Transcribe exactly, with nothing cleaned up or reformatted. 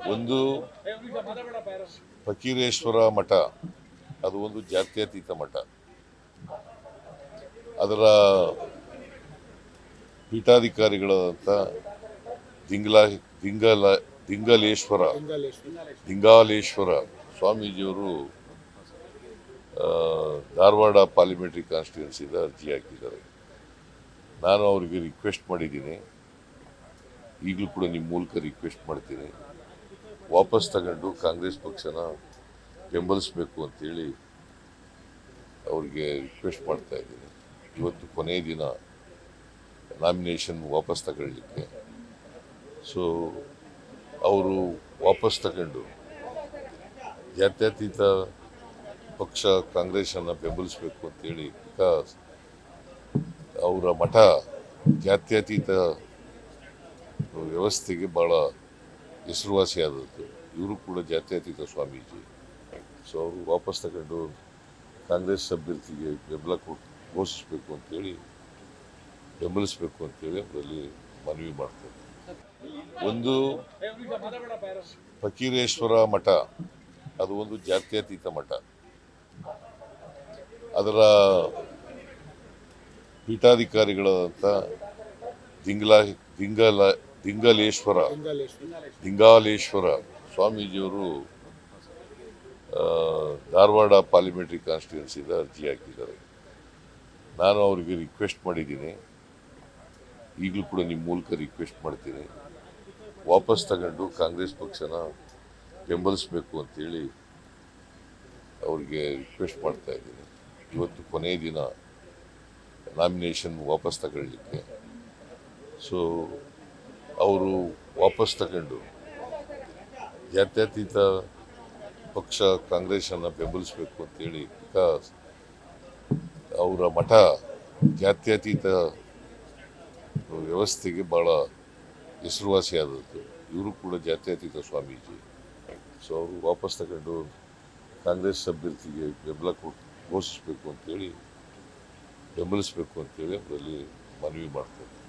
ಒಂದು ಫಕೀರೇಶ್ವರ ಮಠ, ಅದು ಒಂದು ಜಾತ್ಯತೀತ ಮಠ. ಅದರ ಪೀಠಾಧಿಕಾರಿಗಳಾದಂಥ ದಿಂಗ್ಲ ದಿಂಗಲ ದಿಂಗಲೇಶ್ವರ ದಿಂಗಾಲೇಶ್ವರ ಸ್ವಾಮೀಜಿಯವರು ಧಾರವಾಡ ಪಾರ್ಲಿಮೆಂಟ್ರಿ ಕಾನ್ಸ್ಟಿಟ್ಯೂನ್ಸಿದ ಅರ್ಜಿ ಹಾಕಿದ್ದಾರೆ. ನಾನು ಅವರಿಗೆ ರಿಕ್ವೆಸ್ಟ್ ಮಾಡಿದ್ದೀನಿ, ಈಗಲೂ ಕೂಡ ನಿಮ್ಮ ಮೂಲಕ ರಿಕ್ವೆಸ್ಟ್ ಮಾಡ್ತೀನಿ, ವಾಪಸ್ ತಗೊಂಡು ಕಾಂಗ್ರೆಸ್ ಪಕ್ಷನ ಬೆಂಬಲಿಸಬೇಕು ಅಂತೇಳಿ ಅವ್ರಿಗೆ ರಿಕ್ವೆಸ್ಟ್ ಮಾಡ್ತಾ ಇದ್ದೀನಿ. ಇವತ್ತು ಕೊನೆಯ ದಿನ ನಾಮಿನೇಷನ್ ವಾಪಸ್ ತಗೊಳ್ಳಿಕ್ಕೆ. ಸೊ ಅವರು ವಾಪಸ್ ತಗೊಂಡು ಜಾತ್ಯತೀತ ಪಕ್ಷ ಕಾಂಗ್ರೆಸ್ಸನ್ನು ಬೆಂಬಲಿಸಬೇಕು ಅಂತೇಳಿ, ಬಿಕಾಸ್ ಅವರ ಮಠ ಜಾತ್ಯತೀತ ವ್ಯವಸ್ಥೆಗೆ ಭಾಳ ಹೆಸರುವಾಸಿಯಾದದ್ದು. ಇವರು ಕೂಡ ಜಾತ್ಯತೀತ ಸ್ವಾಮೀಜಿ. ಸೊ ಅವರು ವಾಪಸ್ ತಗೊಂಡು ಕಾಂಗ್ರೆಸ್ ಅಭ್ಯರ್ಥಿಗೆ ಬೆಂಬಲ ಘೋಷಿಸಬೇಕು ಅಂತೇಳಿ ಬೆಂಬಲಿಸಬೇಕು ಅಂತೇಳಿ ಅವರಲ್ಲಿ ಮನವಿ ಮಾಡ್ತಾರೆ. ಒಂದು ಫಕೀರೇಶ್ವರ ಮಠ, ಅದು ಒಂದು ಜಾತ್ಯತೀತ ಮಠ. ಅದರ ಪೀಠಾಧಿಕಾರಿಗಳಾದಂಥ ದಿಂಗ್ಲ ದಿಂಗಲ ದಿಂಗಲೇಶ್ವರ ದಿಂಗಾಲೇಶ್ವರ ಸ್ವಾಮೀಜಿಯವರು ಧಾರವಾಡ ಪಾರ್ಲಿಮೆಂಟ್ರಿ ಕಾನ್ಸ್ಟಿಟ್ಯೂನ್ಸಿದ ಅರ್ಜಿ ಹಾಕಿದ್ದಾರೆ. ನಾನು ಅವರಿಗೆ ರಿಕ್ವೆಸ್ಟ್ ಮಾಡಿದ್ದೀನಿ, ಈಗಲೂ ಕೂಡ ನಿಮ್ಮ ಮೂಲಕ ರಿಕ್ವೆಸ್ಟ್ ಮಾಡ್ತೀನಿ, ವಾಪಸ್ ತಗೊಂಡು ಕಾಂಗ್ರೆಸ್ ಪಕ್ಷನ ಬೆಂಬಲಿಸಬೇಕು ಅಂತೇಳಿ ಅವ್ರಿಗೆ ರಿಕ್ವೆಸ್ಟ್ ಮಾಡ್ತಾ ಇದ್ದೀನಿ. ಇವತ್ತು ಕೊನೆಯ ದಿನ ನಾಮಿನೇಷನ್ ವಾಪಸ್ ತಗೊಳ್ಳಿಕ್ಕೆ. ಸೊ ಅವರು ವಾಪಸ್ ತಗೊಂಡು ಜಾತ್ಯತೀತ ಪಕ್ಷ ಕಾಂಗ್ರೆಸ್ಸನ್ನು ಬೆಂಬಲಿಸಬೇಕು ಅಂತೇಳಿ, ಬಿಕಾಸ್ ಅವರ ಮಠ ಜಾತ್ಯತೀತ ವ್ಯವಸ್ಥೆಗೆ ಭಾಳ ಹೆಸರುವಾಸಿಯಾದದ್ದು. ಇವರು ಕೂಡ ಜಾತ್ಯತೀತ ಸ್ವಾಮೀಜಿ. ಸೊ ಅವರು ವಾಪಸ್ ತಗೊಂಡು ಕಾಂಗ್ರೆಸ್ ಅಭ್ಯರ್ಥಿಗೆ ಬೆಂಬಲ ಘೋಷಿಸಬೇಕು ಅಂತೇಳಿ ಬೆಂಬಲಿಸಬೇಕು ಅಂತೇಳಿ ಅವರಲ್ಲಿ ಮನವಿ ಮಾಡ್ತಾರೆ.